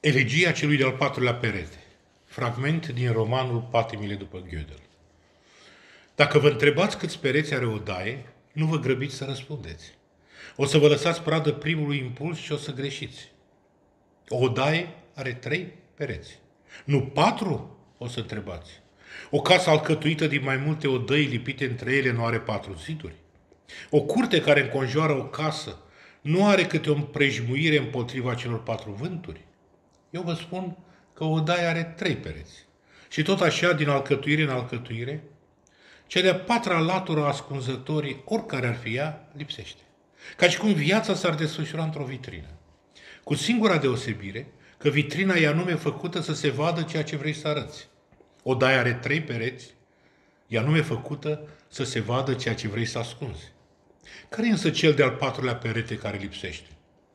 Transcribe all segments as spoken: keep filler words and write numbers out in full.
Elegia celui de-al patrulea perete. Fragment din romanul Patimile după Gödel. Dacă vă întrebați câți pereți are o daie, nu vă grăbiți să răspundeți. O să vă lăsați pradă primului impuls și o să greșiți. O odaie are trei pereți. Nu patru? O să întrebați. O casă alcătuită din mai multe odăi lipite între ele nu are patru ziduri? O curte care înconjoară o casă nu are câte o împrejmuire împotriva celor patru vânturi? Eu vă spun că o odaie are trei pereți. Și tot așa, din alcătuire în alcătuire, cea de-a patra latură ascunzătorii, oricare ar fi ea, lipsește. Ca și cum viața s-ar desfășura într-o vitrină. Cu singura deosebire că vitrina e anume făcută să se vadă ceea ce vrei să arăți. Odaia are trei pereți, e anume făcută să se vadă ceea ce vrei să ascunzi. Care e însă cel de-al patrulea perete care lipsește?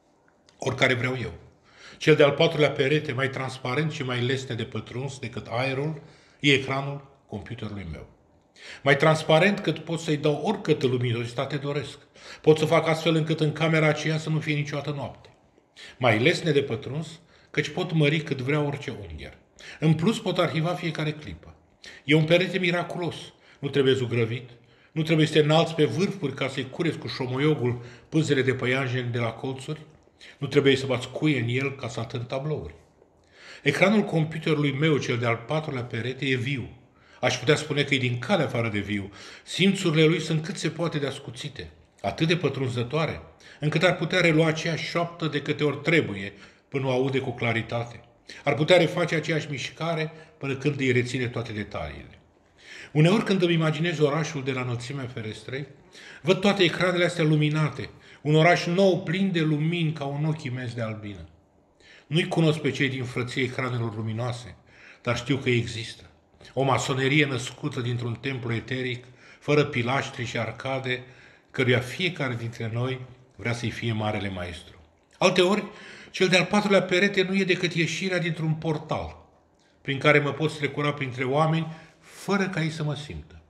Oricare vreau eu. Cel de-al patrulea perete, mai transparent și mai lesne de pătruns decât aerul, e ecranul computerului meu. Mai transparent cât pot să-i dau oricâtă luminositate doresc. Pot să fac astfel încât în camera aceea să nu fie niciodată noapte. Mai lesne de pătruns, căci pot mări cât vrea orice ungher. În plus pot arhiva fiecare clipă. E un perete miraculos. Nu trebuie zugrăvit, nu trebuie să te înalți pe vârfuri ca să-i cureți cu șomoiogul pânzele de păianjen de la colțuri. Nu trebuie să bați cuie în el ca să atând tablouri. Ecranul computerului meu, cel de-al patrulea perete, e viu. Aș putea spune că e din cale afară de viu. Simțurile lui sunt cât se poate de ascuțite, atât de pătrunzătoare, încât ar putea relua aceeași șoaptă de câte ori trebuie până o aude cu claritate. Ar putea reface aceeași mișcare până când îi reține toate detaliile. Uneori când îmi imaginez orașul de la înălțimea ferestrei, văd toate ecranele astea luminate, un oraș nou plin de lumini ca un ochi imens de albină. Nu-i cunosc pe cei din frăție ecranelor luminoase, dar știu că există. O masonerie născută dintr-un templu eteric, fără pilaștri și arcade, căruia fiecare dintre noi vrea să-i fie marele maestru. Alteori, cel de-al patrulea perete nu e decât ieșirea dintr-un portal, prin care mă pot strecura printre oameni fără ca ei să mă simtă.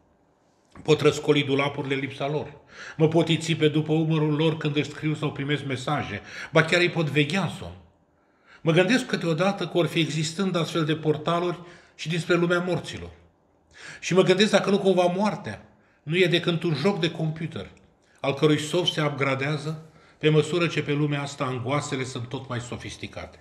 Pot răscoli dulapurile lipsa lor. Mă pot iți pe după umărul lor când își scriu sau primesc mesaje, ba chiar îi pot veghea în somn. Mă gândesc câteodată că or fi existând astfel de portaluri și dinspre lumea morților. Și mă gândesc dacă nu cumva moartea nu e decât un joc de computer, al cărui soft se upgradează pe măsură ce pe lumea asta angoasele sunt tot mai sofisticate.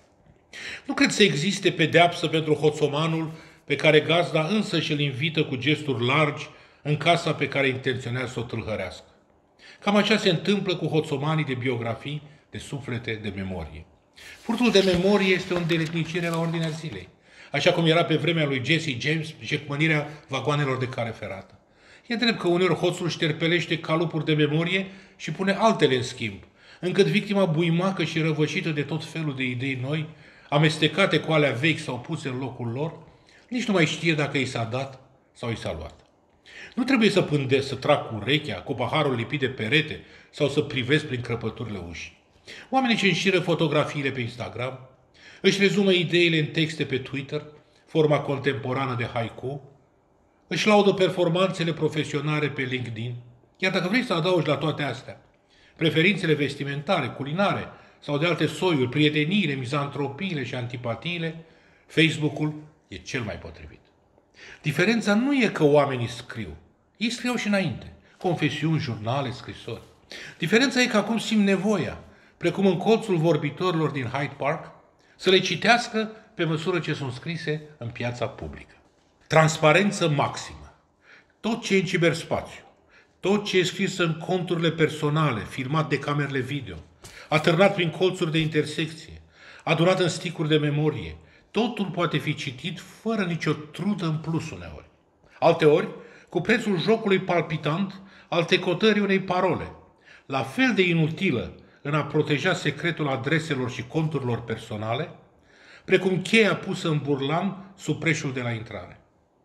Nu cred să existe pedeapsă pentru hoțomanul pe care gazda însă și îl invită cu gesturi largi în casa pe care intenționează să o tâlhărească. Cam așa se întâmplă cu hoțomanii de biografii, de suflete, de memorie. Furtul de memorie este o îndeletnicire la ordinea zilei, așa cum era pe vremea lui Jesse James jecmănirea vagoanelor de cale ferată. E drept că uneori hoțul șterpelește calupuri de memorie și pune altele în schimb, încât victima buimacă și răvășită de tot felul de idei noi, amestecate cu alea vechi sau puse în locul lor, nici nu mai știe dacă i s-a dat sau i s-a luat. Nu trebuie să pândesc, să trag cu urechea, cu paharul lipit de perete sau să privesc prin crăpăturile ușii. Oamenii ce înșiră fotografiile pe Instagram, își rezumă ideile în texte pe Twitter, forma contemporană de haiku, își laudă performanțele profesionale pe LinkedIn. Iar dacă vrei să adaugi la toate astea preferințele vestimentare, culinare sau de alte soiuri, prieteniile, mizantropiile și antipatiile, Facebook-ul e cel mai potrivit. Diferența nu e că oamenii scriu. Ei scriau și înainte. Confesiuni, jurnale, scrisori. Diferența e că acum simt nevoia, precum în colțul vorbitorilor din Hyde Park, să le citească pe măsură ce sunt scrise în piața publică. Transparență maximă. Tot ce e în ciberspațiu, tot ce e scris în conturile personale, filmat de camerele video, atârnat prin colțuri de intersecție, adunat în sticuri de memorie, totul poate fi citit fără nicio trudă în plus uneori. Alteori, cu prețul jocului palpitant al tecotării unei parole, la fel de inutilă în a proteja secretul adreselor și conturilor personale, precum cheia pusă în burlan sub preșul de la intrare.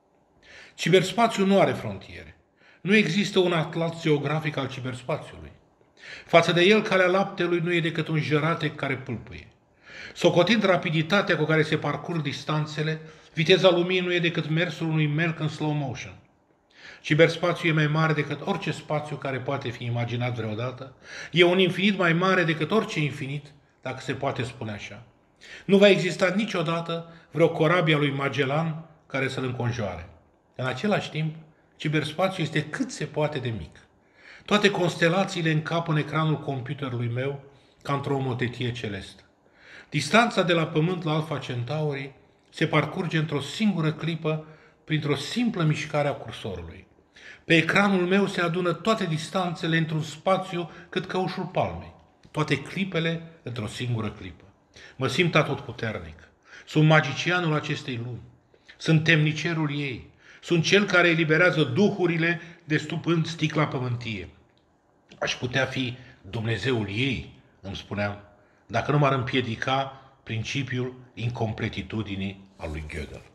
Ciberspațiul nu are frontiere. Nu există un atlas geografic al ciberspațiului. Față de el, calea laptelui nu e decât un jăratec care pâlpâie. Socotind rapiditatea cu care se parcurg distanțele, viteza luminii nu e decât mersul unui melc în slow motion. Ciberspațiul e mai mare decât orice spațiu care poate fi imaginat vreodată. E un infinit mai mare decât orice infinit, dacă se poate spune așa. Nu va exista niciodată vreo corabie a lui Magellan care să-l înconjoare. În același timp, ciberspațiul este cât se poate de mic. Toate constelațiile încap în ecranul computerului meu ca într-o motetie celestă. Distanța de la Pământ la Alpha Centauri se parcurge într-o singură clipă printr-o simplă mișcare a cursorului. Pe ecranul meu se adună toate distanțele într-un spațiu cât căușul palmei, toate clipele într-o singură clipă. Mă simt atotputernic. Sunt magicianul acestei lumi. Sunt temnicerul ei. Sunt cel care eliberează duhurile destupând sticla pământie. Aș putea fi Dumnezeul ei, îmi spuneam, dacă nu m-ar împiedica principiul incompletitudinii al lui Gödel.